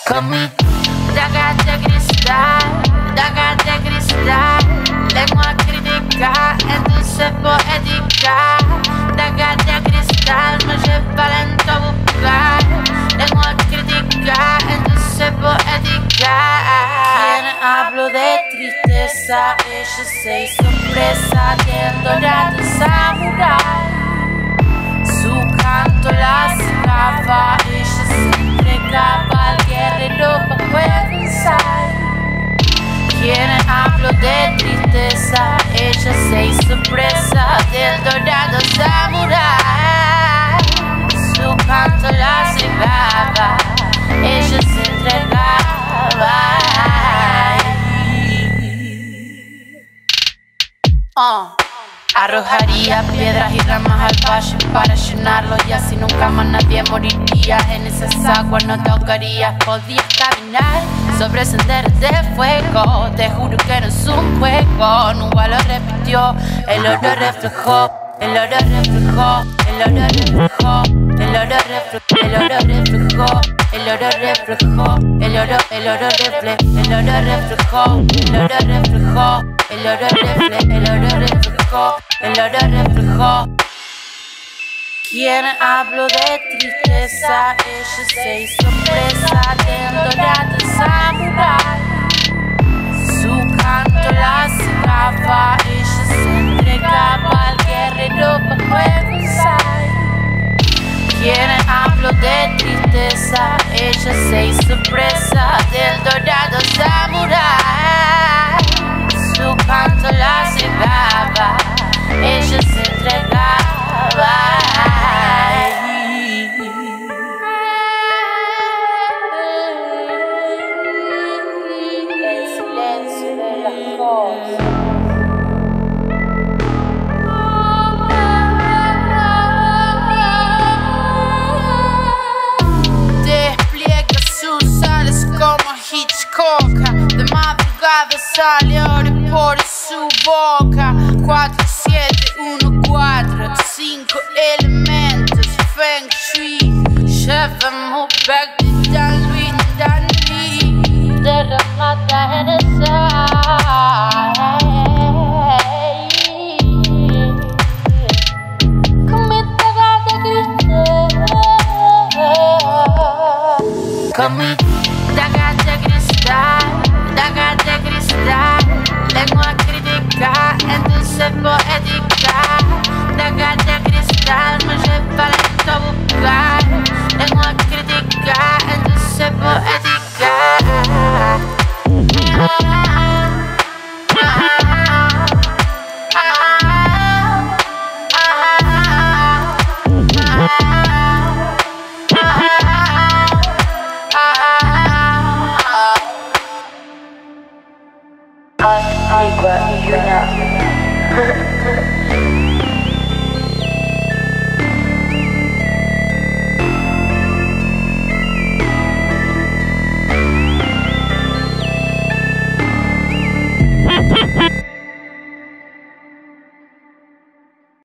Con mi daga de cristal, lengua crítica, entonces poética. Daga de cristal me lleva lento a buscar, lengua crítica, entonces poética. Quien hablo de tristeza, ella se hizo presa del dorado samurái. Su canto la cegaba, ella se entregaba al guerrero para pensar. Quien hablo de tristeza, ella se hizo presa del dorado samurái. Su canto la cegaba, ella se entregaba. Arrojaría piedras y ramas al valle para llenarlo y así nunca más nadie moriría. En esas aguas no te ahogarías, podías caminar sobre senderos de fuego. Te juro que no es un juego. Nunca lo repitió, el oro reflejó, el oro reflejó, el oro reflejó, el oro reflejó, el oro reflejó, el oro reflejó, el oro reflejó, el oro reflejó, el oro reflejó, el oro reflejó, el oro reflejó. Quien habló de tristeza, ella se hizo presa del dorado samurái. Su canto la cegaba, ella se entregaba al guerrero para pensar. Quien habló de tristeza, ella se hizo presa del dorado samurái. Su canto la cegaba, ella se entregaba. El silencio de las cosas. Despliega sus alas como Hitchcock. De madrugada sale oro por su boca. 4, 7, 1, 4, 5 elementos Feng Shui. Llevamos back de Dan Luis, Dan Lee. Derramada en el con mi daga de cristal. Con mi daga de cristal, lengua crítica, entonces poética. Daga de cristal me lleva lento a buscar, lengua crítica, entonces poética. Antigua y una